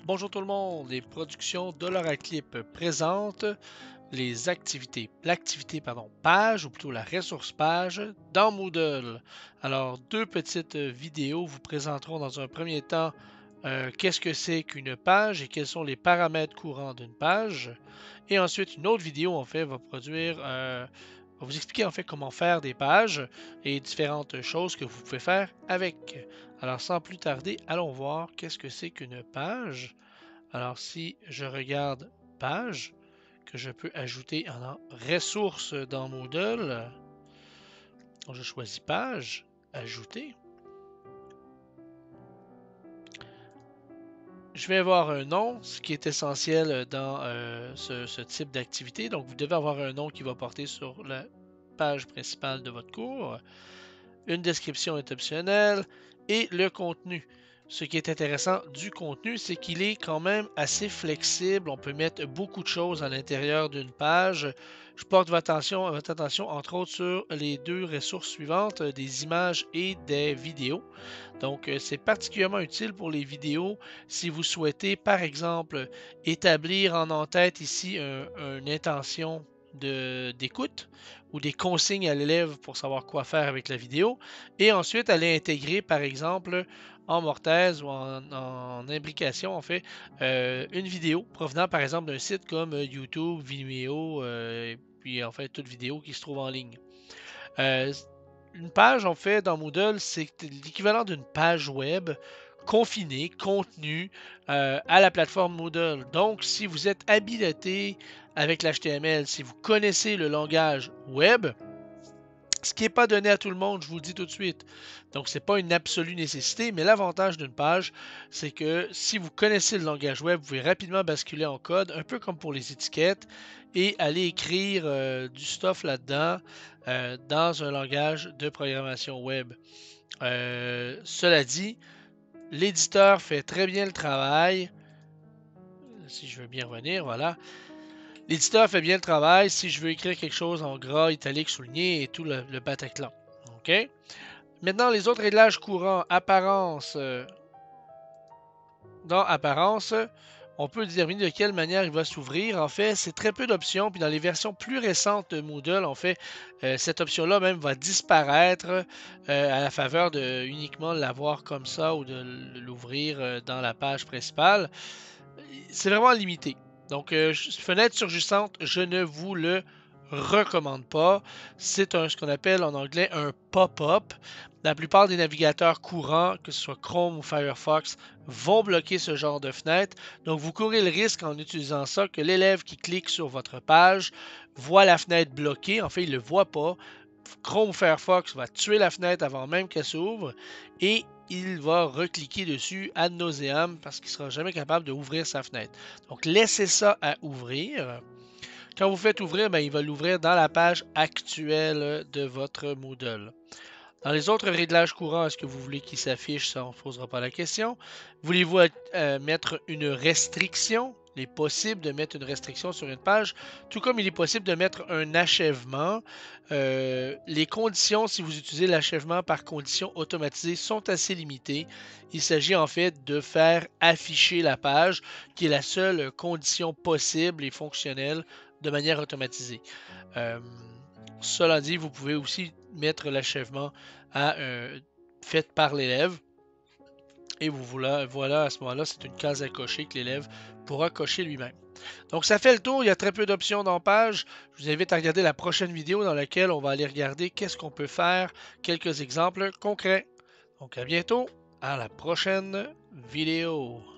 Bonjour tout le monde, les productions Dollaraclip présentent les activités, l'activité page ou plutôt la ressource page dans Moodle. Alors deux petites vidéos vous présenteront dans un premier temps qu'est-ce que c'est qu'une page et quels sont les paramètres courants d'une page. Et ensuite une autre vidéo en fait va vous expliquer en fait comment faire des pages et différentes choses que vous pouvez faire avec. Alors sans plus tarder, allons voir qu'est-ce que c'est qu'une page. Alors, si je regarde page, que je peux ajouter en ressources dans Moodle, je choisis page, ajouter. Je vais avoir un nom, ce qui est essentiel dans ce type d'activité. Donc, vous devez avoir un nom qui va porter sur la page principale de votre cours. Une description est optionnelle et le contenu. Ce qui est intéressant du contenu, c'est qu'il est quand même assez flexible. On peut mettre beaucoup de choses à l'intérieur d'une page. Je porte votre attention, entre autres sur les deux ressources suivantes, des images et des vidéos. Donc, c'est particulièrement utile pour les vidéos si vous souhaitez, par exemple, établir en tête ici une intention d'écoute ou des consignes à l'élève pour savoir quoi faire avec la vidéo et ensuite aller intégrer, par exemple, en Mortaise ou en imbrication, en fait, une vidéo provenant, par exemple, d'un site comme YouTube, Vimeo, et puis, en fait, toute vidéo qui se trouve en ligne. Euh, une page, en fait, dans Moodle, c'est l'équivalent d'une page web confinée, contenue à la plateforme Moodle. Donc, si vous êtes habilité avec l'HTML, si vous connaissez le langage web, ce qui n'est pas donné à tout le monde, je vous le dis tout de suite. Donc, ce n'est pas une absolue nécessité, mais l'avantage d'une page, c'est que si vous connaissez le langage web, vous pouvez rapidement basculer en code, un peu comme pour les étiquettes, et aller écrire du stuff là-dedans dans un langage de programmation web. Cela dit, l'éditeur fait très bien le travail. Si je veux bien revenir, voilà. L'éditeur fait bien le travail si je veux écrire quelque chose en gras, italique, souligné et tout le Bataclan. OK? Maintenant, les autres réglages courants, apparence. Dans apparence, on peut déterminer de quelle manière il va s'ouvrir. En fait, c'est très peu d'options. Puis dans les versions plus récentes de Moodle, en fait, cette option-là même va disparaître à la faveur de uniquement l'avoir comme ça ou de l'ouvrir dans la page principale. C'est vraiment limité. Donc, fenêtre surgissante, je ne vous le recommande pas. C'est ce qu'on appelle en anglais un pop-up. La plupart des navigateurs courants, que ce soit Chrome ou Firefox, vont bloquer ce genre de fenêtre. Donc, vous courez le risque en utilisant ça que l'élève qui clique sur votre page voit la fenêtre bloquée. En fait, il ne le voit pas. Chrome ou Firefox va tuer la fenêtre avant même qu'elle s'ouvre et il va recliquer dessus ad nauseam parce qu'il ne sera jamais capable d'ouvrir sa fenêtre. Donc, laissez ça à ouvrir. Quand vous faites ouvrir, il va l'ouvrir dans la page actuelle de votre Moodle. Dans les autres réglages courants, est-ce que vous voulez qu'il s'affiche? Ça, on ne posera pas la question. Voulez-vous mettre une restriction? Il est possible de mettre une restriction sur une page, tout comme il est possible de mettre un achèvement. Les conditions, si vous utilisez l'achèvement par condition automatisée, sont assez limitées. Il s'agit en fait de faire afficher la page, qui est la seule condition possible et fonctionnelle de manière automatisée. Cela dit, vous pouvez aussi mettre l'achèvement fait par l'élève. Et voilà, à ce moment-là, c'est une case à cocher que l'élève pourra cocher lui-même. Donc, ça fait le tour. Il y a très peu d'options dans page. Je vous invite à regarder la prochaine vidéo dans laquelle on va aller regarder qu'est-ce qu'on peut faire, quelques exemples concrets. Donc, à bientôt, à la prochaine vidéo.